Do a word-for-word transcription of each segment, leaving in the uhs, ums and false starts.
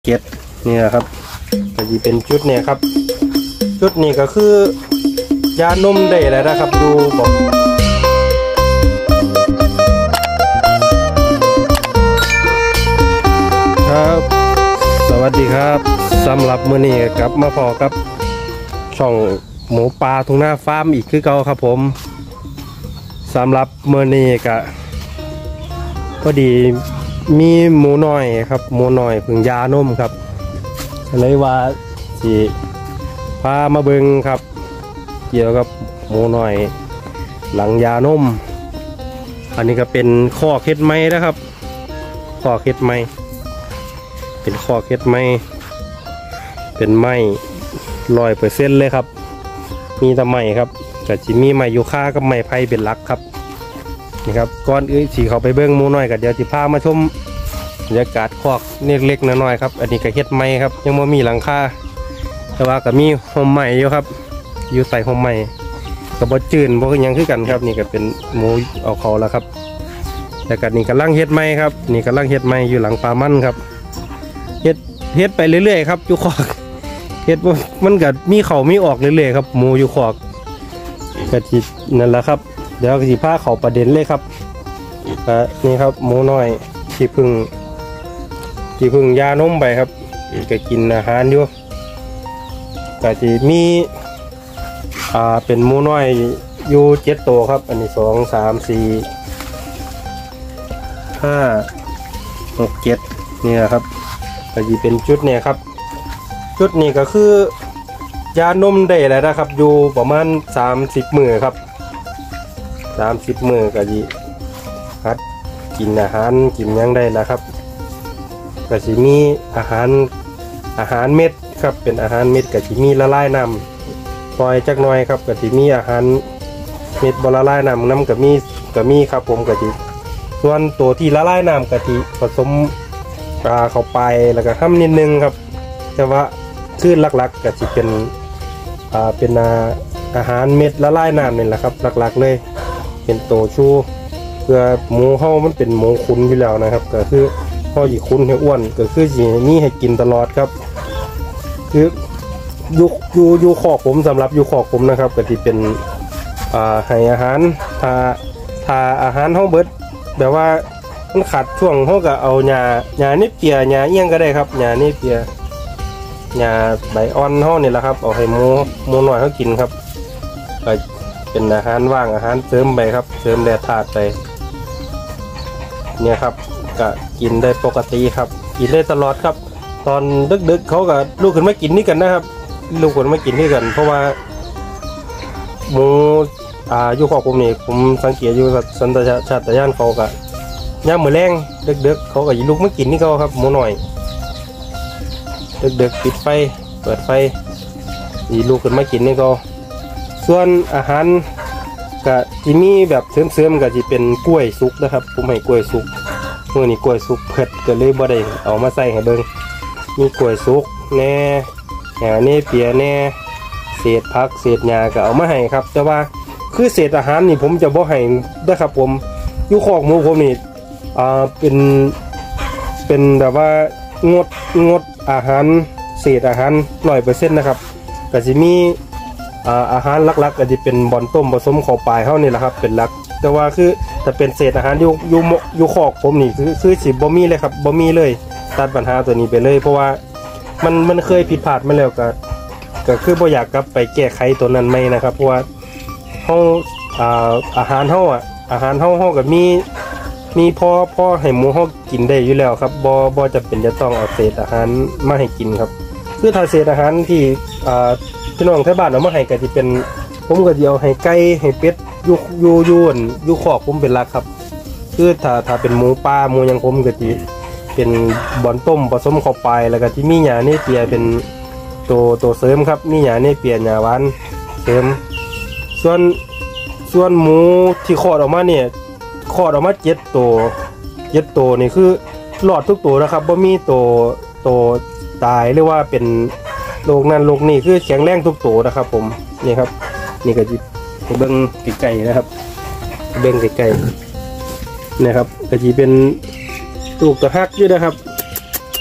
เก็ดนี่แหละครับก็จะเป็นชุดเนี่ยครับชุดนี้ก็คือยานมได้แล้วนะครับดูบอกครับสวัสดีครับสำหรับมื้อนี้กลับมาพอกับช่องหมูปลาทุ่งนาฟาร์มอีกคือเก่าครับผมสำหรับมื้อนี้ก็พอดีมีหมูน้อยครับหมูน้อยพึ่งยานมครับเลยว่าสิพามาเบิ่งครับเกี่ยวกับหมูน้อยหลังยานมอันนี้ก็เป็นข้อเคล็ดไม้นะครับข้อเคล็ดไม้เป็นข้อเคล็ดไม้เป็นไม้ร้อยเปอร์เซ็นต์เลยครับมีแต่ไม้ครับก็จะมีไม้ยูคากับไม้ไผ่เป็นหลักครับนี่ครับก่อนอื่นสีเขาไปเบิ้งหมูน้อยกับเดี๋ยวจะพามาชมบรรยากาศคอกเล็กๆน้อยๆครับอันนี้ก็เฮ็ดไม้ครับยังไม่มีหลังคาแต่ว่าก็มีโฮมไม้อยู่ครับอยู่ใต้โฮมไม้กับบดจืนบดยังคือกันครับนี่ก็เป็นหมูเอาเขาแล้วครับแต่กันนี่กำลังเฮ็ดไม้ครับนี่กำลังเฮ็ดไม้อยู่หลังปลามันครับเฮ็ดเฮ็ดไปเรื่อยๆครับอยู่คอกเฮ็ดมันก็มีเขามีออกเรื่อยๆครับหมูอยู่คอกกระจิตนั่นแหละครับเดี๋ยวสีผ้าเขาประเด็นเลยครับนี่ครับหมูน้อยที่พึ่งที่พึ่งยานมไปครับก็กินอาหารอยู่ก็จะมีอ่าเป็นหมูน้อยอยู่เจ็ดตัวครับอันนี้สองสามสี่ห้าหกเจ็ดนี่ครับก็จะเป็นชุดเนี่ยครับชุดนี้ก็คือยานมได้แล้วนะครับอยู่ประมาณสามสิบมื้อครับสามสิบมื้อก็จะฮัดกินอาหารกินยังได้แล้วครับก็จะมีอาหารอาหารเม็ดครับเป็นอาหารเม็ดก็จะมีละลายน้ำปล่อยจักหน่อยครับก็จะมีอาหารเม็ดบละลายน้ำน้ำก็มีก็มีครับผมก็จะส่วนตัวที่ละลายน้ำก็จะผสมปลาเข้าไปแล้วก็ทำนิดนึงครับแต่ว่าชื่อหลักๆก็จะเป็นอ่าเป็นอาหารเม็ดละลายน้ำนี่แหละครับหลักๆเลยเป็นตัวชูเพื่อหมูเฮามันเป็นหมูคุ้นอยู่แล้วนะครับก็คือเฮาสิคุ้นให้อ้วนก็คือสิมีให้กินตลอดครับคืออยู่อยู่อยู่คอกผมสำหรับอยู่คอกผมนะครับก็ที่เป็นอ่าให้อาหารถ้าถ้าอาหารเฮาเบิดแบบว่ามันขาดช่วงเฮาก็เอาหญ้าหญ้านี่เปียหญ้าเอี้ยงก็ได้ครับหญ้านี่เปียหญ้าใบอ่อนเฮานี่แหละครับเอาให้หมูหมูน้อยเฮากินครับก็เป็นอาหารว่างอาหารเสริมไปครับเสริมแร่ธาตุไปเนี่ยครับก็กินได้ปกติครับกินได้ตลอดครับตอนดึกๆเขาก็ลูกขึ้นมากินนี่กันนะครับลูกขึ้นมากินนี่กันเพราะว่าหมูอ่าอยู่คอกผมนี่ผมสังเกตอยู่สัญชาตญาณเขาก็ย่ามมือแรงดึกๆเขาก็ยิลูกมากินนี่เขาครับหมูหน่อยดึกๆปิดไฟเปิดไฟยิลูกขึ้นมากินนี่เขาส่วนอาหารก็จะมีแบบเสริมๆก็จะเป็นกล้วยสุกนะครับผมให้กล้วยสุกเมื่อนี้กล้วยสุกเผ็ดก็เลยบ่ได้เอามาใส่ให้เบิ่งมีกล้วยสุกแน่แหน่นี่เปียแน่เศษผักเศษหญ้าก็เอามาให้ครับแต่ว่าคือเศษอาหารนี่ผมจะบ่ให้นะครับผมอยู่คอกหมูผมนี่อ่าเป็นเป็นแบบว่างดงดอาหารเศษอาหารร้อยเปอร์เซ็นต์นะครับก็จะมีอาหารหลักๆก็จะเป็นบอนต้มผสมข้าวปลายเท่านี้แหละครับเป็นหลักแต่ว่าคือแต่เป็นเศษอาหารอยู่อยู่อยู่คอกผมนี่คือคือสิบ่มีเลยครับบ่มีเลยตัดปัญหาตัวนี้ไปเลยเพราะว่ามันมันเคยผิดพลาดมาแล้วก็ก็คือบ่อยากกลับไปแก้ไขตัวนั้นไหมนะครับเพราะว่าเฮาอ่าอาหารเฮาอ่ะอาหารเฮาเฮาก็มีมีพอพอให้หมูเฮากินได้อยู่แล้วครับบ่บ่จำเป็นจะต้องเอาเศษอาหารมาให้กินครับคือถ้าเศษอาหารที่อ่าพี่น้องที่บ้านเอามาให้ก็จะเป็นผมก็จะเอาให้ไก่ให้เป็ดยูยูยูนยูคอกผมเป็นหลักครับคือถ้าถ้าเป็นหมูปลาหมูยังผมก็จะเป็นบอนต้มผสมเข้าไปแล้วก็ที่มีหญ้านี่เปียเป็นตัวตัวเสริมครับมีหญ้านี่เปียหญ้าหวานเสริมส่วนส่วนหมูที่คลอดออกมาเนี่ยคลอดออกมาเจ็ดตัวเจ็ดตัวนี่คือหลอดทุกตัวนะครับบ่มีตัวตัวตายหรือว่าเป็นโรคนั้นโรคนี้คือแข็งแรงทุกตัวนะครับผมนี่ครับนี่ก็จะเบิ้งไก่ๆนะครับเบิ้งไก่ๆนะครับก็จะเป็นลูกตะฮักอยู่นะครับ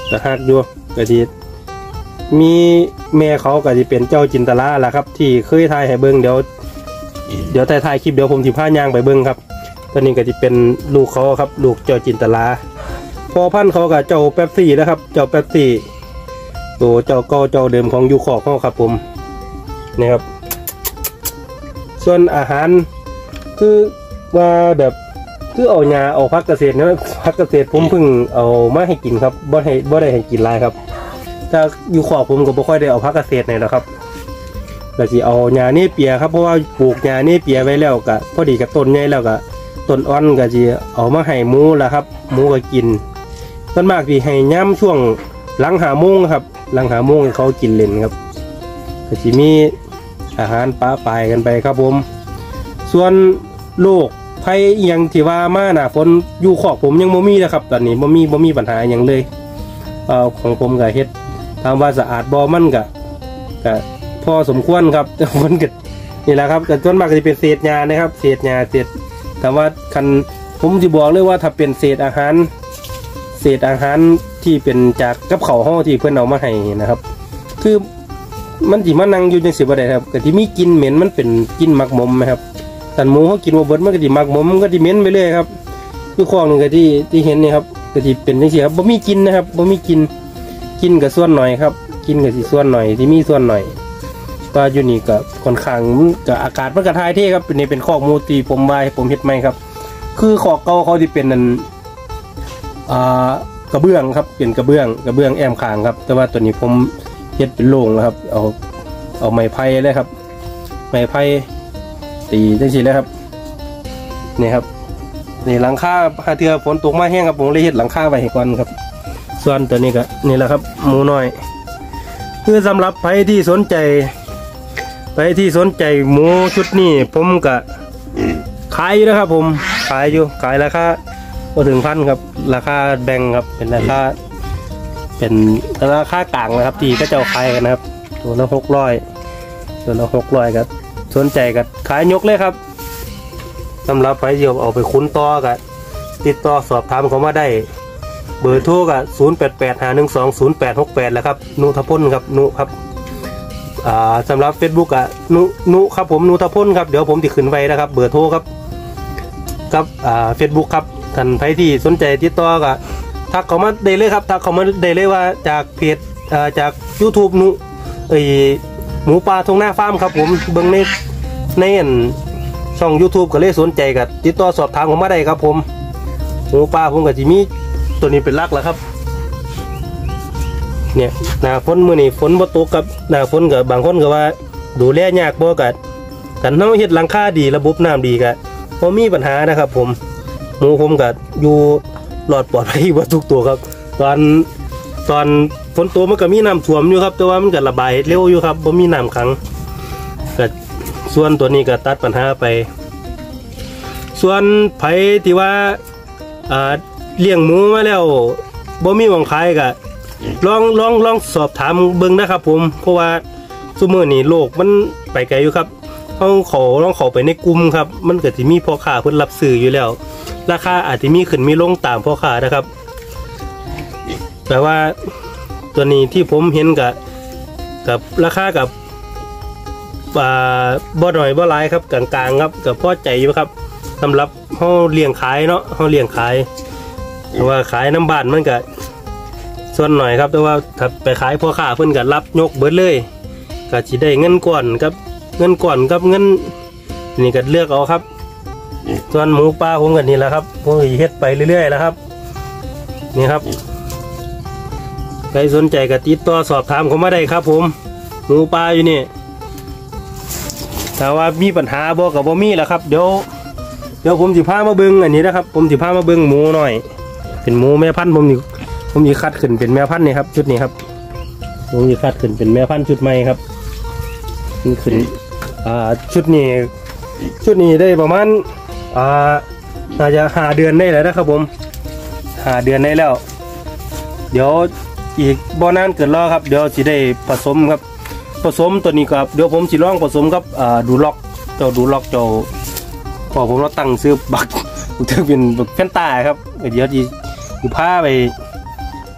แต่ฮักอยู่ก็ดีมีแม่เขาก็จะเป็นเจ้าจินตลาแหละครับที่เคยถ่ายให้เบิ้งเดี๋ยวเดี๋ยวถ่ายคลิปเดี๋ยวผมสิพายางไปเบิ้งครับตอนนี้ก็จะเป็นลูกเขาครับลูกเจ้าจินตลาพอพันเขากับเจ้าแป๊บซี่นะครับเจ้าแป๊บซี่ตัวเจ้าเก่าเจ้าเดิมของยูคอกเขาครับผมนี่ครับส่วนอาหารคือว่าแบบคือเอาหญ้าเอาพักเกษตรนะพักเกษตรผมเพิ่งเอามาให้กินครับบ่ให้บ่ได้ให้กินหลายครับถ้าอยู่ขอบผมก็บ่ค่อยได้เอาพักเกษตรไหนหรอกครับแต่สิเอาหญ้านี่เปียครับเพราะว่าปลูกหญ้านี่เปียไว้แล้วก็พอดีกับต้นใหญ่แล้วก็ต้นอ่อนก็สิเอามาให้หมูละครับหมูก็กินส่วนมากที่ให้ย่ำช่วงหลังหาโมงครับหลังหาโมงเขากินเล่นครับก็สิมีอาหารปลาปลายกันไปครับผมส่วนโรคภัยยังที่ว่ามาหน้าฝนอยู่ขอบผมยังบ่มีนะครับตอนนี้บ่มีบ่มีปัญหาอย่างเลยเอ่อของผมก็เฮ็ดถามว่าสะอาดบ่มันก็ก็พอสมควรครับแต่มันก็นี่แหละครับแต่ส่วนมากจะเป็นเศษหญ้านะครับเศษหญ้าเศษแต่ว่าคันผมจะบอกเลยว่าถ้าเป็นเศษอาหารเศษอาหารที่เป็นจากกับข้าวห่อที่เพื่อนเอามาให้นะครับคือมันที่มานั่งอยู่จังสิบ่ได้ครับก็ที่มีกลิ่นเหม็นมันเป็นกลิ่นหมักหมมนะครับแต่หมูเขากินว่าเบิดมันก็ที่หมักหมมมันก็ที่เหม็นไปเรื่อยครับคือข้อหนึ่งก็ที่ที่เห็นนี่ครับก็ที่เป็นจังสิครับบ่มีกลิ่นนะครับบ่มีกลิ่นกินกับส่วนหน่อยครับกินกับสิส่วนหน่อยที่มีส่วนหน่อยก็อยู่นี่กับค่อนข้างกับอากาศมันกระทายเท่ครับนี่เป็นข้อมูลที่ผมวายผมเฮ็ดใหม่ครับคือข้อเก่าเขาที่เป็นนั่นอ่ากระเบื้องครับเป็นกระเบื้องกระเบื้องแอมคางครับแต่ว่าตัวนี้ผมเฮ็ดเป็นโล่งนะครับเอาเอาไม้ไผ่เลยครับไม้ไผ่ตีจังซี่เลยครับนี่ครับนี่หลังคาหาเทือฝนตกมาแห้งครับผมเลยเฮ็ดหลังคาไว้ให้ก่อนครับส่วนตัวนี้ก็นี่แหละครับหมูน้อยคือสำหรับใครที่สนใจใครที่สนใจหมูชุดนี้ผมก็ขายอยู่นะครับผมขายอยู่ขายราคาพอถึงพันครับราคาแบ่งครับเป็นราคาเป็นราคากลางนะครับที่ก็จะขายกันนะครับตัวละหกร้อยตัวละหกร้อยครับสนใจกันขายยกเลยครับสำหรับใครที่เอาไปคุ้นต่อกันติดต่อสอบถามเขามาได้เบอร์โทรกับศูนย์แปดแปดห้าหนึ่งสองศูนย์แปดหกแปดแล้วครับนุทพลครับนุครับอ่าสำหรับ เฟซบุ๊ก อ่ะนุนุครับผมนุทพลครับเดี๋ยวผมติดขึ้นไว้นะครับเบอร์โทรครับครับอ่า เฟซบุ๊ก ครับท่านใครที่สนใจติดต่อกับทักเขามาได้เลยครับทักเขามาได้เลยว่าจากเพจอ่าจาก ยูทูบ นุเอ้ยหมูปลาทงหน้าฟาร์มครับผมเบิ่งในในช่อง ยูทูบ ก็เลยสนใจกับติดต่อสอบถามผมมาได้ครับผมหมูปลาผมกับจิมีตัวนี้เป็นลักแล้วครับเนี่ยหน้าฝนมื้อนี้ฝนบ่ตกกับหน้าฝนกับบางคนก็ว่าดูแลยากบ่กัดกันเฮาเฮ็ดหลังคาดีระบบน้ำดีก็บ่มีปัญหานะครับผมหมูผมก็อยู่รอดปลอดภัยบ่ทุกตัวครับตอนตอนฝนตกมันก็มีน้ำท่วมอยู่ครับแต่ว่ามันก็ระบายเร็วอยู่ครับบ่มีน้ำขังก็ส่วนตัวนี้ก็ตัดปัญหาไปส่วนไผที่ว่าอ่าเลี้ยงหมูมาแล้วบ่มีหวังขายก็ลองลองลองสอบถามเบิ่งนะครับผมเพราะว่าซุมื้อนี้โลกมันไปไกลอยู่ครับเฮาขอลองเข้าไปในกลุ่มครับมันก็สิมีพ่อค้าเพิ่นรับซื้ออยู่แล้วราคาอาจจะมีขึ้นมีลงตามพ่อค้านะครับแต่ว่าตัวนี้ที่ผมเห็นกับกับราคากับอ่าบ่น้อยบ่หลายครับกลางๆครับก็พอใจอยู่ครับสำหรับเฮาเลี้ยงขายเนาะเฮาเลี้ยงขายแต่ว่าขายน้ำบ้านมันก็ส่วนหน่อยครับแต่ว่าถ้าไปขายพ่อค้าเพิ่นก็รับยกเบิดเลยก็สิได้เงินก่อนครับเงินก่อนกับเงินนี่ก็เลือกเอาครับส่วนหมูปลาผมก็นี่แหละครับผมเฮ็ดไปเรื่อยๆแล้วครับนี่ครับใครสนใจก็ติดต่อสอบถามเขามาได้ครับผมหมูปลาอยู่นี่ถ้าว่ามีปัญหาบ่ก็บ่มีแหละครับเดี๋ยวเดี๋ยวผมสิพามาเบิ่งอันนี้นะครับผมสิพามาเบิ่งหมูหน่อยเป็นหมูแม่พันธุ์ผมนี่ผมสิคัดขึ้นเป็นแม่พันธุ์นี่ครับชุดนี้ครับผมสิคัดขึ้นเป็นแม่พันธุ์ชุดใหม่ครับนี่ขึ้นอ่าชุดนี้ชุดนี้ได้ประมาณอ่าน่าจะห้าเดือนได้แล้วนะครับผมห้าเดือนได้แล้วเดี๋ยวอีกบ่นานเกินรอครับเดี๋ยวสิได้ผสมครับผสมตัวนี้ครับเดี๋ยวผมสิลองผสมครับอ่าดูล็อกเจ้าดูล็อกเจ้าพอผมเราตั้งซื้อบักถือเป็นแฟนตาครับเดี๋ยวจีอยู่ผ้าไปผส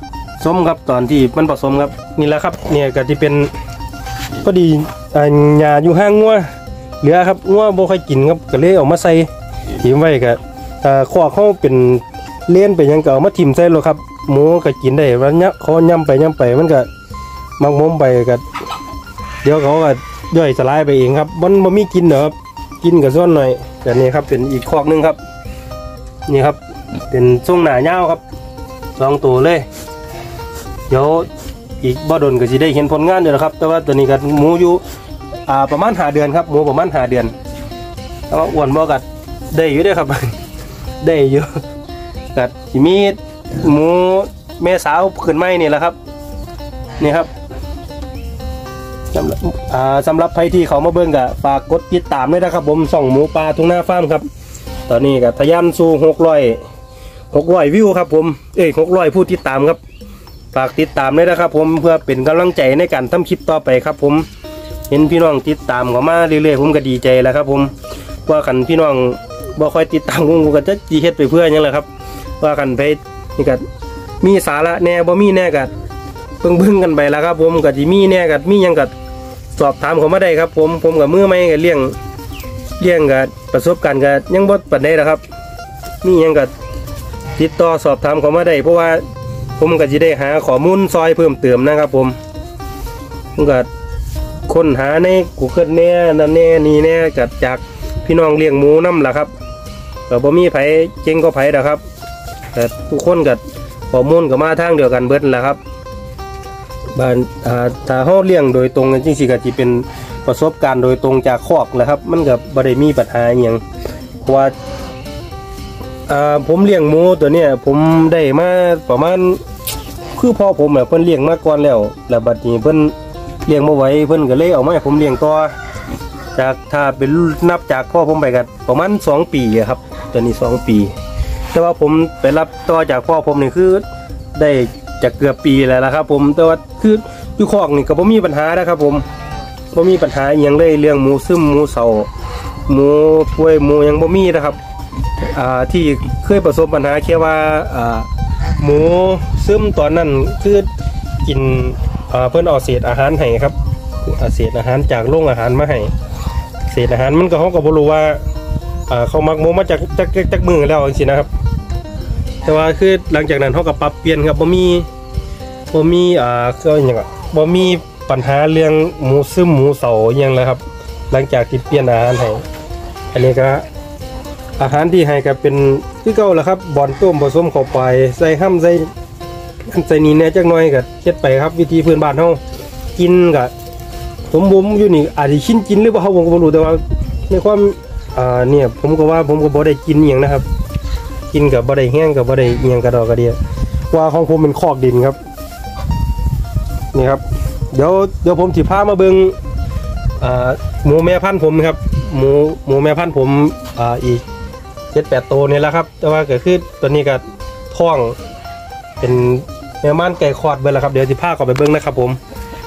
สมครับตอนที่มันผสมครับนี่แหละครับเนี่ยก็ที่เป็นก็ดีหญ้าอยู่ห้างงัวเหลือครับงัวบ่ค่อยกินครับก็เลยเอามาใส่ถิ่มไว้ก็ขวเขาเป็นเลี้ยนไปยังก็เอามาถิ่มใส่เลยครับหมูก็กินได้วันนี้เขาย่ำไปย่ำไปมันก็มักมุมไปก็เดี๋ยวเขาก็ย่อยสลายไปเองครับมันบ่มีกินเหรอครับกินกับส่วนหน่อยแต่นี่ครับเป็นอีกคอกนึงครับนี่ครับเป็นทรงหนาเงาครับสองตัวเลยเดี๋ยวอีกบ่ดนก็จะได้เห็นผลงานเดี๋ยวนะครับแต่ว่าตัวนี้ก็หมูอยู่อ่าประมาณห้าเดือนครับหมูประมาณห้าเดือนแต่ว่าอ้วนบ่กัดได้อยู่ด้วยครับ ได้เยอะกัดมีหมูแม่สาวขึ้นไม้นี่แหละครับนี่ครับสำหรับอ่าสำหรับใครที่เขามาเบิ่งก็ฝากกดติดตามด้วยนะครับผมส่องหมูปลาทุ่งนาฟาร์มครับตอนนี้ก็ทะยานสู่หกร้อยหกร้อยวิวครับผมเอ้ยหกร้อยผู้ติดตามครับฝากติดตามด้วยนะครับผมเพื่อเป็นกำลังใจในการทำคลิปต่อไปครับผมเห็นพี่น้องติดตามเขามาเรื่อยๆผมก็ดีใจแล้วครับผมว่ากันพี่น้องบ่ค่อยติดตามผมก็จะจีเฮ็ดไปเพื่อยังไงครับว่ากันไปนี่ก็มีสาระแน่บ่มีแน่กัดเบิ่งเบิ่งกันไปแล้วครับผมก็จะมีแน่กัดมียังกัดสอบถามเขามาได้ครับผมผมกับมือไม่กับเลี้ยงเลี้ยงกับประสบการณ์กับยังบ่ปานใดนะครับมียังกัดติดต่อสอบถามเขามาได้เพราะว่าผมก็จะได้หาข้อมูลซอยเพิ่มเติมนะครับผมผมก็ค้นหาใน Google แน่นั่นแน่นี่แน่กับจากพี่น้องเลี้ยงหมูน้ำล่ะครับแต่บ่มีไผเจ๊งก็ไผนะครับแต่ทุกคนกับข้อมูลก็มาทางเดียวกันเบิดแหละครับบ้านถ้าเฮาเลี้ยงโดยตรงจริงๆก็จะเป็นประสบการณ์โดยตรงจากคอกนะครับมันก็บ่ได้มีปัญหาอย่างเพราะว่าผมเลี้ยงหมูตัวเนี้ยผมได้มาประมาณคือพ่อผมแบบเพิ่นเลี้ยงมาก่อนแล้วแล้วบัดนี้เพิ่นเลี้ยงมาไว้เพิ่นก็เลยเอามาให้ผมเลี้ยงต่อจากถ้าเป็นนับจากพ่อผมไปกันประมาณสองปีครับตัวนี้สองปีแต่ว่าผมไปรับต่อจากพ่อผมนี่คือได้จะเกือบปีแล้วละครับผมแต่ว่าคืออยู่คอกนี่ก็บ่มีปัญหานะครับผมบ่มีปัญหาอย่างเลยเรื่องหมูซึมหมูเสาหมูป่วยหมูยังบ่มีนะครับอ่าที่เคยประสบปัญหาแค่ว่าอ่าหมูซึมตอนนั้นคือกินอ่าเพิ่นเอาเศษอาหารให้ครับเศษอาหารจากโรงอาหารมาให้เศษอาหารมันก็เขาก็บ่รู้ว่าอ่าเขามักหมูมาจากจากจากมือแล้วจริงๆนะครับแต่ว่าคือหลังจากนั้นเขาก็ปรับเปลี่ยนครับบ่มีบ่มีอ่าก็อย่างก็บ่มีปัญหาเรื่องหมูซึมหมูเสาอย่างแล้วครับหลังจากที่เปลี่ยนอาหารให้อันนี้ก็อาหารที่ให้ก็เป็นที่เก่าแหละครับบอนต้มผสมเข้าไปใส่ห้ำใส่ใส่นี่แน่จักหน่อยก็เฮ็ดไปครับวิธีพื้นบ้านเฮากินก็สมบูรณ์อยู่นี่อาจจะชินกินหรือเปล่าผมก็บ่รู้แต่ว่าในความอ่าเนี่ยผมก็ว่าผมก็บ่ได้กินอย่างนะครับกินกับบ่ได้แห้งกับบ่ได้เอียงกระดอกกระเดียว่าของผมเป็นคอกดินครับนี่ครับเดี๋ยวเดี๋ยวผมสิพามาเบิ่งอ่าหมูแม่พันธุ์ผมครับหมูหมูแม่พันธุ์ผมอ่าอีกเจ็ดแปดตัวนี่แหละครับแต่ว่าก็คือตัวนี้ก็ท้องเป็นแม่ม่านไก่คอดเบิ่งแล้วครับเดี๋ยวสิพาเข้าไปเบิ่งนะครับผม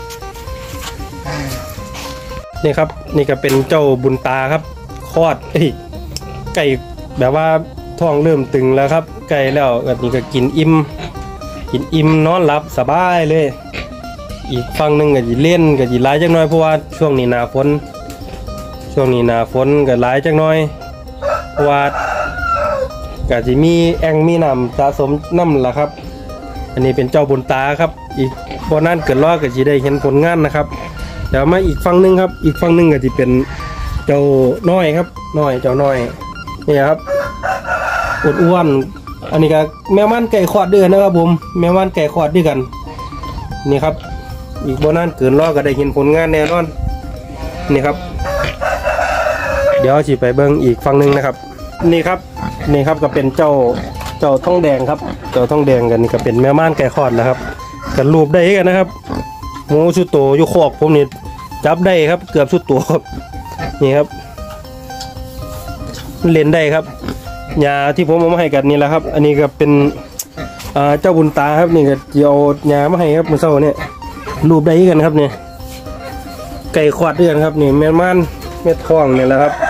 นี่ครับนี่ก็เป็นเจ้าบุญตาครับคอดเอ้ยไก่แบบว่าท้องเริ่มตึงแล้วครับไก่แล้วแบบนี้ก็กินอิ่มกินอิ่มนอนหลับสบายเลยอีกฝั่งหนึ่งก็จะเล่นก็จะร้ายจักหน่อยเพราะว่าช่วงนี้หนาฝนช่วงนี้หนาฝนก็ร้ายจักหน่อยเพราะว่าก็จะมีแอ่งมีน้ำสะสมน้ำละครับอันนี้เป็นเจ้าบุญตาครับอีกพอนั้นเกิดรอดก็จะได้เห็นผลงานนะครับเดี๋ยวมาอีกฝั่งหนึ่งครับอีกฝั่งหนึ่งก็จะเป็นเจ้าน้อยครับน้อยเจ้าน้อยนี่ครับอ้วนๆอันนี้ก็แม่ม่านไก่ขอดด้วยนะครับผมแม่ม่านไก่ขอดด้วยกันนี่ครับอีกบนนั้นเกินรอก็ได้เห็นผลงานแน่นอนนี่ครับเดี๋ยวจีไปเบิ้งอีกฝั่งหนึ่งนะครับนี่ครับนี่ครับก็เป็นเจ้าเจ้าทองแดงครับเจ้าทองแดงกันนี่ก็เป็นแม่ม่านไก่ขอดนะครับกันรูปได้กันนะครับหมูชุดโตอยู่คอกผมนี่จับได้ครับเกือบชุดโตครับนี่ครับเล่นได้ครับยาที่ผมเอามาให้กันนี่แหละครับอันนี้ก็เป็นเจ้าบุญตาครับนี่ก็จะเอายามาให้ครับมือเศร้าเนี่ยรูปได้กันครับเนี่ยไก่ขวดด้วยกันครับนี่แม่ม่านเม็ดทองเนี่ยแหละครับ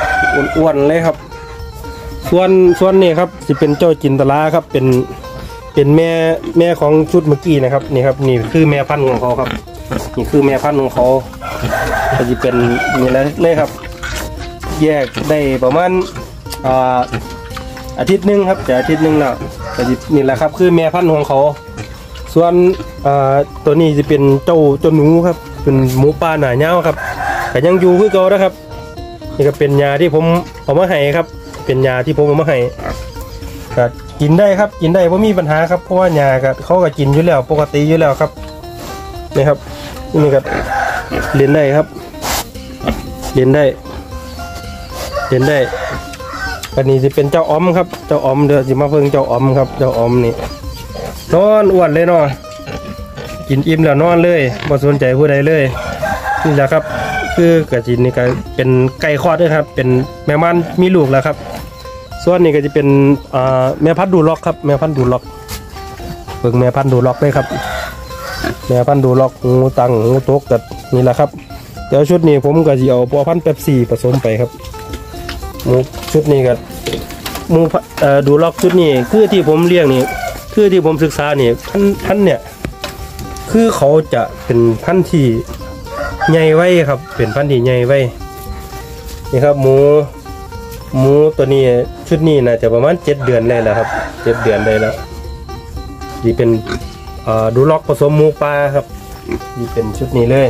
อ้วนๆเลยครับส่วนส่วนนี่ครับจะเป็นเจ้าจินตลาครับเป็นเป็นแม่แม่ของชุดเมื่อกี้นะครับนี่ครับนี่คือแม่พันธุ์ของเขาครับนี่คือแม่พันธุ์ของเขาก็จะเป็นนี่แหละเลยครับแยกได้ประมาณอ่าอาทิตย์หนึงครับแต่อาทิตย์หนึงแล้วก็จะนี่แหละครับคือแม่พันธุ์ของเขาส่วนอ่าตัวนี้จะเป็นเจ้าเจ้าหนูครับเป็นหมูป่าหนาเงาครับแต่ยังอยู่คือเก่านะครับนี่ก็เป็นยาที่ผมเอามาให้ครับเป็นยาที่ผมเอามาให้ก็กินได้ครับกินได้เพราะมีปัญหาครับเพราะว่ายาก็เขาก็กินอยู่แล้วปกติอยู่แล้วครับนี่ครับนี่ก็เรียนได้ครับเรียนได้เรียนได้อันนี้จะเป็นเจ้าอมครับเจ้าอมเดี๋ยวจะมาเพิ่งเจ้าอมครับเจ้าอมนี่นอนอ้วนเลยเนาะกินอิ่มแล้วนอนเลยไม่สนใจผู้ใดเลยนี่แหละครับคือกระจินนี่ก็เป็นไก่คลอดด้วยครับเป็นแม่มันมีลูกแล้วครับส่วนนี้ก็จะเป็นแม่พันธุ์ดูล็อกครับแม่พันธุ์ดูล็อกเบิ่งแม่พันธุ์ดูล็อกเลยครับแม่พันธุ์ดูล็อกงูตังงูโต๊กกับนี่แหละครับเดี๋ยวชุดนี้ผมก็จะเอาพ่อพันธุ์เป๊ปซี่ผสมไปครับมูชุดนี้กับมูดูล็อกชุดนี้คือที่ผมเลี้ยงนี่คือที่ผมศึกษานี่พันพันเนี่ยคือเขาจะเป็นพันธุ์ที่ใหญ่ไว้ครับเป็นพันธุ์ที่ใหญ่ไว้นี่ครับหมูหมูตัวนี้ชุดนี้น่าจะประมาณเจ็ดเดือนได้แล้วครับเจ็ดเดือนได้แล้วนี่เป็นดูล็อกผสมหมูปลาครับนี่เป็นชุดนี้เลย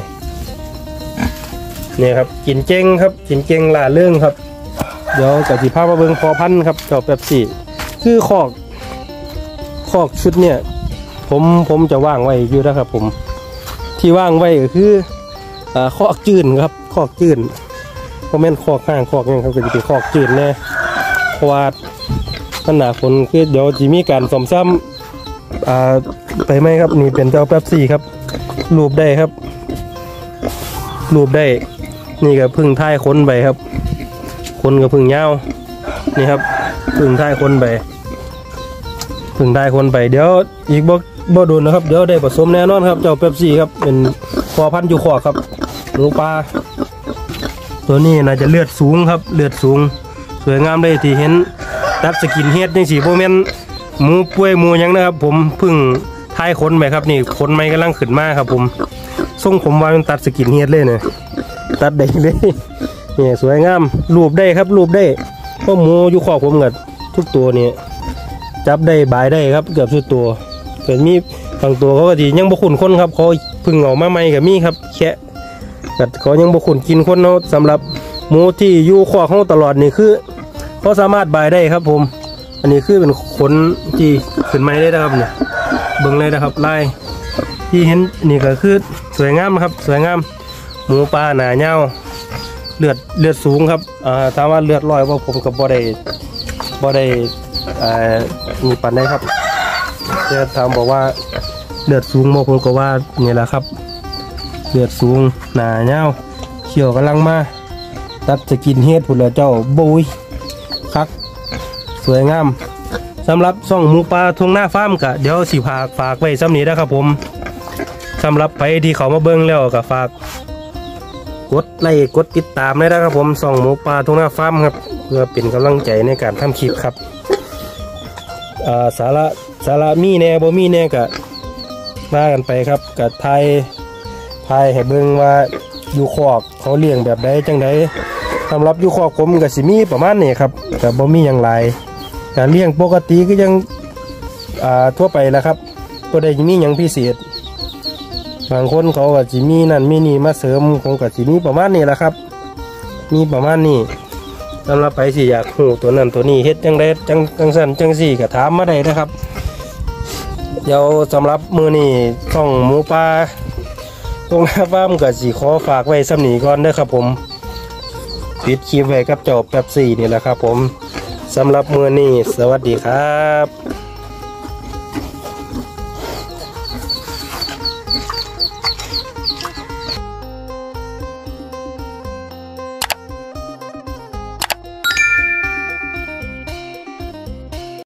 นี่ครับกินเจ้งครับกินเจ้งล่าเรื่องครับเดี๋ยวกับสีผ้ามาเบิ้งพอพันครับเจ้าแป๊บซี่คือคอกคอกชุดเนี่ยผมผมจะว่างไว้อยู่นะครับผมที่ว่างไว้ก็คือคอกจืดครับคอกจืดเพราะแม่นคอกข้างคอกนี่ครับก็จะเป็นคอกจืดแน่เพราะว่าขนาดฝนคือเดี๋ยวจะมีการซ่อมซ้ำไปไหมครับนี่เป็นเจ้าแป๊บซี่ครับรูปได้ครับรูปได้นี่ก็พึ่งท้ายค้นไปครับคนกับพึ่งเงานี่ครับพึ่งท้ายค้นไปพึ่งท้ายค้นไปเดี๋ยวอีกบ่บ่โดนนะครับเดี๋ยวได้ผสมแน่นอนครับเจ้าแป๊บซี่ครับเป็นพอพันธุ์อยู่ขอกครับหมูปลาตัวนี้น่าจะเลือดสูงครับเลือดสูงสวยงามเลยที่เห็นตัดสกินเฮดนี่สีโบเมนหมูป่วยหมูยังนะครับผมพึ่งท้ายค้นไปครับนี่ค้นไม้กำลังขึ้นมาครับผมทรงผมว่ามันตัดสกินเฮดเลยเนี่ยตัดได้เลยนี่สวยงามรูปได้ครับรูปได้เพราะหมูอยู่ขอบผมกับทุกตัวนี่จับได้บายได้ครับเกือบทุกตัวเกิดมีบางตัวเขาก็ดียังบุคุนคนครับเขาพึ่งออกมาใหม่กับมีครับแค่กัดเขายังบุคุนกินคนเนาะสำหรับหมูที่อยู่ขอบเขาตลอดนี่คือเขาสามารถบายได้ครับผมอันนี้คือเป็นขนที่ขึ้นไม้ได้นะครับเนี่ยเบิ่งเลยนะครับลายที่เห็นนี่ก็คือสวยงามครับสวยงามหมูปลาหนาเงาเลือดเลือดสูงครับอ่าถามว่าเลือดลอยว่าผมกับบ่ได้บ่ได้อ่ามีปันได้ครับจะถามบอกว่าเลือดสูงโมผมก็ว่านี่แหละครับเลือดสูงหนาเงาเขียวกำลังมาตัดจะกินเฮ็ดผุดละเจ้าบุยคักสวยงามสำหรับซ่องหมูปลาทงหน้าฟาร์มกะเดี๋ยวสิฝากฝากไว้ซ้ำนี้นะครับผมสำหรับไปที่เขามาเบิ้งแล้วก็ฝากกดไลค์กดติดตามได้นะครับผมส่องหมูปลาทุ่งนาฟาร์มครับเพื่อเป็นกำลังใจในการทำคลิปครับสาระสาระมีแน่บ่มีแน่กะมากันไปครับกับไทยไทยให้เบิ่งว่าอยู่คอกเขาเลี้ยงแบบใดจังใดสำหรับอยู่คอกผมกับสิมีประมาณนี้ครับแต่บ่มีอย่างไรการเลี้ยงปกติก็ยังทั่วไปแล้วครับก็ได้มีอย่างพิเศษบางคนเขากับจิมีนั่นมีนี่มาเสริมของกับจิมีประมาณนี้แหละครับมีประมาณนี้สำหรับไปสิอยากหูตัวนั้นตัวนี้เฮ็ดจังไดจังจังสันจังสี่ก็ถามมาได้นะครับเดี๋ยวสำหรับมือนี่ช่องหมูปลาตรงหน้าฟาร์มกับสีขอฝากไว้ซ้ำนี้ก่อนนะครับผมปิดคลิปไว้กับเจ้าแป๊บซี่นี่แหละครับผมสำหรับมือนี่สวัสดีครับ